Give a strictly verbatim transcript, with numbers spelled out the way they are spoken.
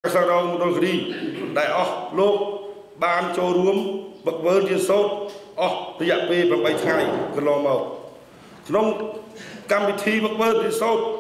សារងមណ្ឌលគិរីដែលអស់លោកបានចូលរួមបកវើរៀនសូត្រអស់រយៈពេល 8 ថ្ងៃកន្លងមកក្នុងកម្មវិធីបកវើរៀនសូត្រ